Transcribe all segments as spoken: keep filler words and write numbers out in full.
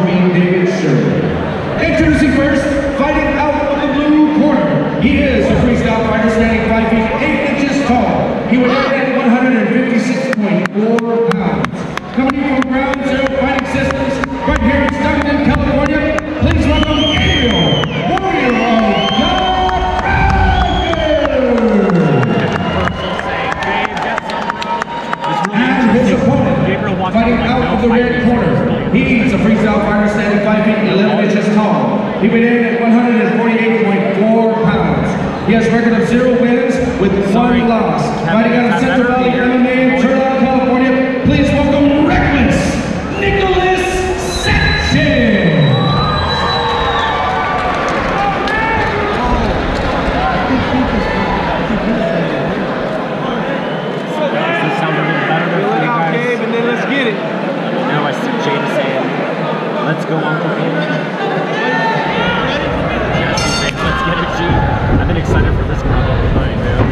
Tommy David Shirley. Introducing first, fighting out of the blue corner. He is a freestyle fighter standing five feet eight inches tall. He would weigh one hundred fifty-six point four pounds. Coming from Ground Zero Fighting Systems, right here in Stockton, California, please welcome Gabriel, warrior of God Rapids! And his opponent, fighting out of the red corner. He's a freestyle fighter standing five feet eleven inches tall. He weighed in at one hundred forty-eight point four pounds. He has a record of zero wins with one loss. Fighting out of Central Valley M M A in Turlock, California, please welcome Reckless Nicholas Sanchez. And then let's get it. Now I see Jada saying, let's go, Uncle Gabe. Jesse saying, let's get it, G. I've been excited for this crowd all night, man.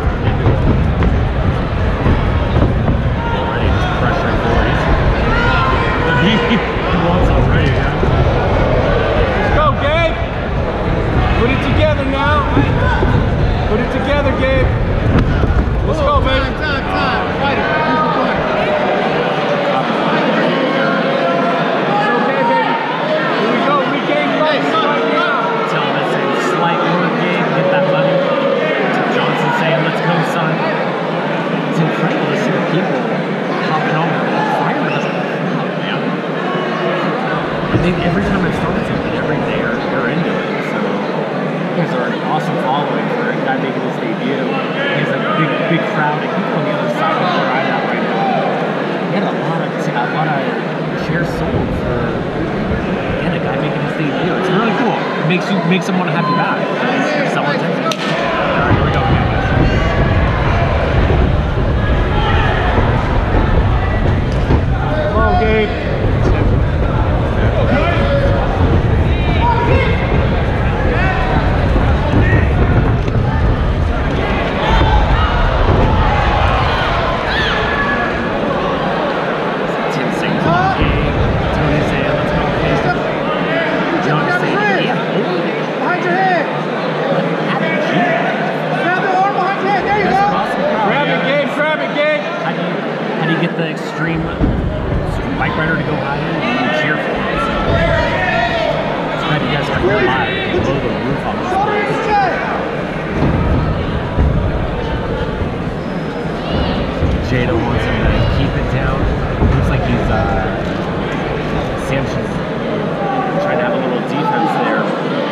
Already just pressuring boys. He wants already, yeah. Let's go, Gabe. Put it together now. Put it together, Gabe. Let's go, baby. Time, time, time. Fight it. I think every time I've started something, every day they're, they're into it. So there's already awesome following for a guy making his debut. He has a big, big crowd. I think on the other side of where I'm at right now. He had a lot of, a lot of shares sold for again a guy making his debut. It's really cool. It makes you makes someone want to have you back. If someone takes it. All right, here we go again. Come on, Gabe. Get the extreme, extreme bike rider to go high in and cheer for it. So it's glad you guys are here live. Blow the roof off this place. Jada wants him to keep it down. Looks like he's uh Sanchez trying to have a little defense there.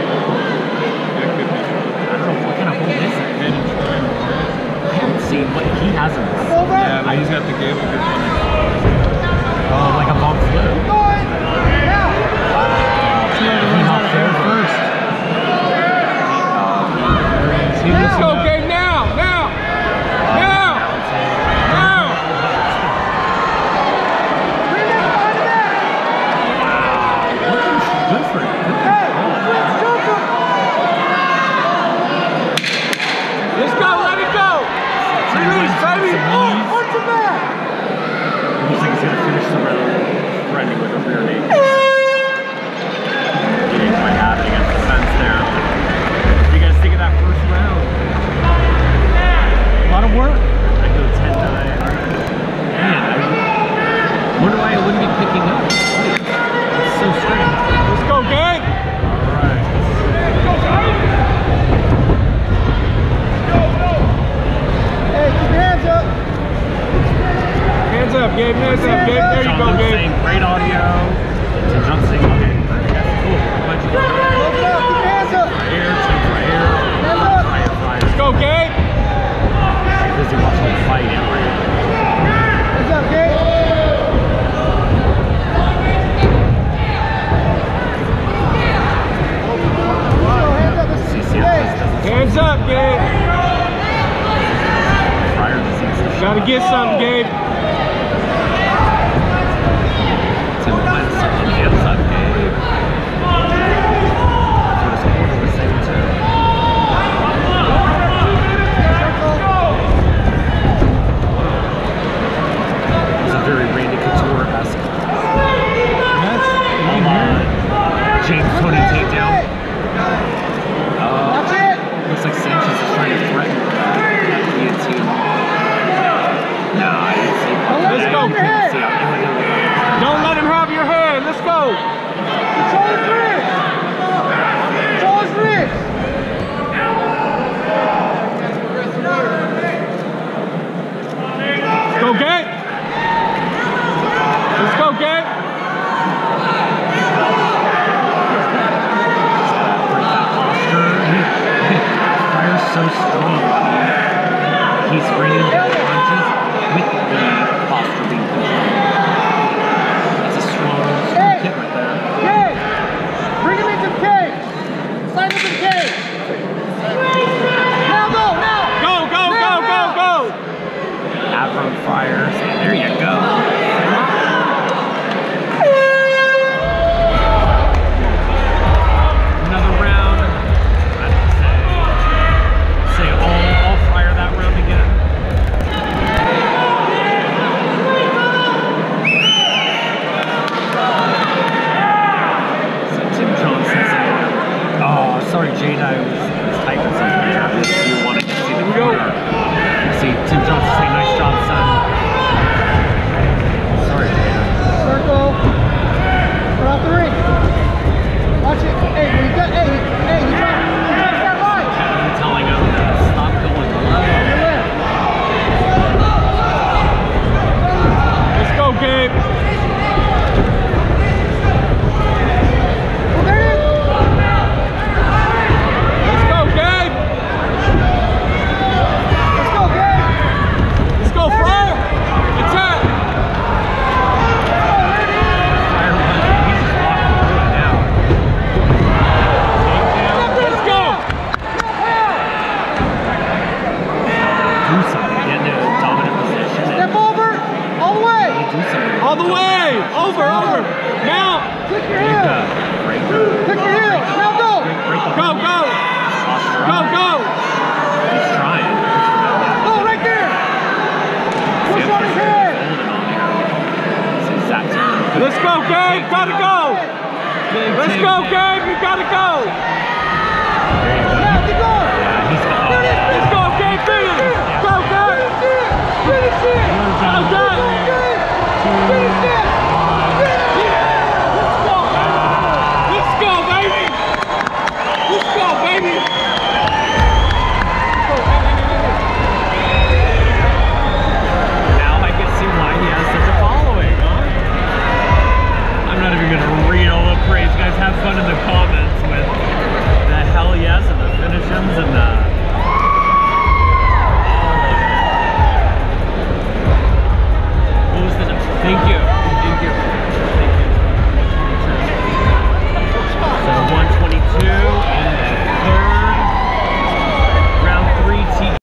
I don't know what kind of hold is it. I haven't seen what he has in this. Yeah, but he's got the game of good money. Oh, like a bump flip. Wow. He hopped there first. Let's go, Gabe, now! Now! Now! Now! Wow. Looking good for him. Let's go, let it go! Release, baby! Oh, what's the back? Looks like he's gonna finish the round threatening with a rear knee. He didn't quite have it against the fence there. What do you guys think of that first round? A lot of work. I go ten nine. Man, I wonder why I wouldn't be picking up. It's so strange. Let's go, gang! Alright. Hey, keep your hands up. Hands up, Gabe. Hands up, Gabe. There you go, Gabe. Saying great audio. To John saying, okay, that's cool. Glad you got it. Keep your hands up. Right here, take right here. Hands up. Fire, fire. Let's go, Gabe. He's busy watching the fight out right now. Hands up, Gabe. Hands up, Gabe. Prior disease. Gotta get something, Gabe. Tim Wentz, hands up, Gabe. That's what his corner was saying too. It's a very Randy Couture-esque. That's homage. Go, Gabe. Let's go, Gabe. Fire's so strong. He's raining down punches with the posture being controlled. That's a strong, strong kick right there. Cage! Bring him into the cage! Slide him into the cage! Now go, now! Go, go, go, go, go! Avram fires, and there you go. Another round. I'd say, say all, all fire that round again. So Tim Johnson saying, oh, sorry, Jada, I was, was typing something. I just you wanted to see the corner. See Tim Johnson saying, nice job, son. Sorry, Jada. Circle. We're off the ring. Watch it. Hey, we got, hey, hey, you dropped, you dropped that line. Kevin telling him to stop going low. Let's go, Gabe. Let's go, Gabe. Let's go, Gabe. Let's go, Fryer. Attack. Fire one, he's just walking through it now. Let's go. Do something, get into a dominant position. Step over. All the way. And do something. All the way. Over, over. Now. Click your Break heel. the, break the, Click your heel. Now go. break the Go, hold. go. Posture Go, up. go. He's trying. Go right there. See Push if on his he's head. holding on here. See Zach's Let's go, Gabe. Gotta go. Big Let's Tim go, there. Gabe. You gotta go.